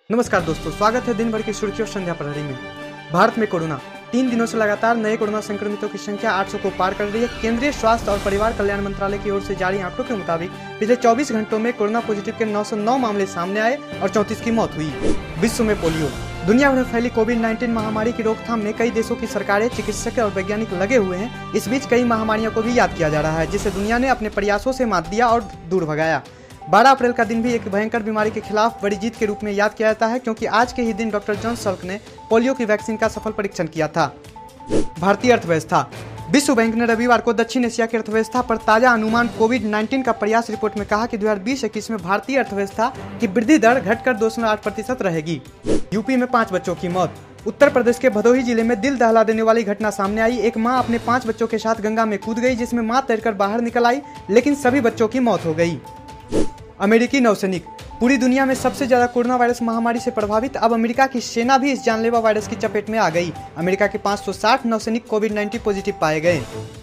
नमस्कार दोस्तों, स्वागत है दिन भर की सुर्खियों संध्या प्रहरी में। भारत में कोरोना 3 दिनों से लगातार नए कोरोना संक्रमितों की संख्या 800 को पार कर रही है। केंद्रीय स्वास्थ्य और परिवार कल्याण मंत्रालय की ओर से जारी आंकड़ों के मुताबिक पिछले 24 घंटों में कोरोना पॉजिटिव के 909 मामले सामने आए और 34 की मौत हुई। विश्व में पोलियो। दुनिया भर में फैली कोविड-19 महामारी की रोकथाम में कई देशों की सरकारें, चिकित्सक और वैज्ञानिक लगे हुए हैं। इस बीच कई महामारियों को भी याद किया जा रहा है, जिसे दुनिया ने अपने प्रयासों से मात दिया और दूर भगाया। 12 अप्रैल का दिन भी एक भयंकर बीमारी के खिलाफ बड़ी जीत के रूप में याद किया जाता है, क्योंकि आज के ही दिन डॉक्टर जॉन सल्क ने पोलियो की वैक्सीन का सफल परीक्षण किया था। भारतीय अर्थव्यवस्था। विश्व बैंक ने रविवार को दक्षिण एशिया की अर्थव्यवस्था पर ताजा अनुमान कोविड-19 का प्रयास रिपोर्ट में कहा कि 2020-21 में भारतीय अर्थव्यवस्था की वृद्धि दर घटकर 2.8% रहेगी। यूपी में 5 बच्चों की मौत। उत्तर प्रदेश के भदोही जिले में दिल दहला देने वाली घटना सामने आई। एक मां अपने 5 बच्चों के साथ गंगा में कूद गई, जिसमें मां तैरकर बाहर निकल आई, लेकिन सभी बच्चों की मौत हो गई। अमेरिकी नौसैनिक। पूरी दुनिया में सबसे ज्यादा कोरोना वायरस महामारी से प्रभावित अब अमेरिका की सेना भी इस जानलेवा वायरस की चपेट में आ गई। अमेरिका के 560 नौसैनिक कोविड-19 पॉजिटिव पाए गए।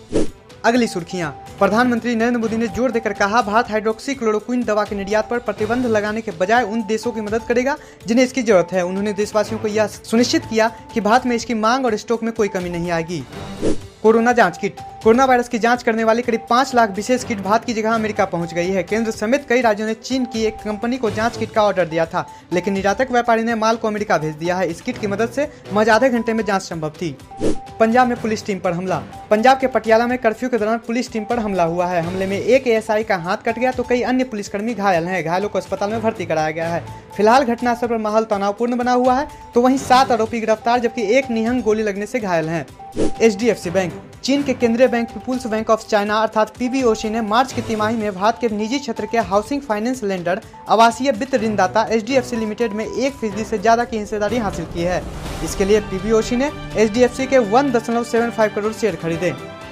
अगली सुर्खियां। प्रधानमंत्री नरेंद्र मोदी ने जोर देकर कहा, भारत हाइड्रोक्सी क्लोरोक्विन दवा के निर्यात पर प्रतिबंध लगाने के बजाय उन देशों की मदद करेगा जिन्हें इसकी जरूरत है। उन्होंने देशवासियों को यह सुनिश्चित किया कि भारत में इसकी मांग और स्टॉक में कोई कमी नहीं आएगी। कोरोना जांच किट। कोरोना वायरस की जांच करने वाली करीब 5 लाख विशेष किट भारत की जगह अमेरिका पहुंच गई है। केंद्र समेत कई राज्यों ने चीन की एक कंपनी को जांच किट का ऑर्डर दिया था, लेकिन निर्यातक व्यापारी ने माल को अमेरिका भेज दिया है। इस किट की मदद से महज आधे घंटे में जांच संभव थी। पंजाब में पुलिस टीम पर हमला। पंजाब के पटियाला में कर्फ्यू के दौरान पुलिस टीम पर हमला हुआ है। हमले में एक एएसआई का हाथ कट गया तो कई अन्य पुलिसकर्मी घायल हैं। घायलों को अस्पताल में भर्ती कराया गया है। फिलहाल घटनास्थल पर माहौल तनावपूर्ण बना हुआ है, तो वहीं 7 आरोपी गिरफ्तार, जबकि एक निहंग गोली लगने से घायल हैं। HDFC bank. चीन के केंद्रीय bank peoples bank of China अर्थात पीबीओसी ने मार्च की तिमाही में भारत के निजी क्षेत्र के हाउसिंग फाइनेंस लेंडर आवासीय वित्त ऋणदाता एचडीएफसी लिमिटेड में 1% से ज्यादा की हिस्सेदारी हासिल की है। इसके लिए पीबीओसी ने एचडीएफसी के 1.75 करोड़ शेयर खरीदे।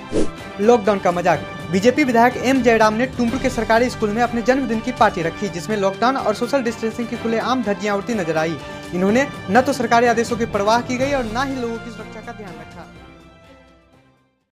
लॉकडाउन का मजाक। बीजेपी विधायक एम जयराम ने टुमकुर के सरकारी स्कूल में अपने जन्मदिन की पार्टी रखी, जिसमें लॉकडाउन और सोशल डिस्टेंसिंग की खुलेआम धज्जियां उड़ती नजर आई। इन्होंने न तो सरकारी आदेशों की परवाह की गई और न ही लोगों की सुरक्षा का ध्यान रखा।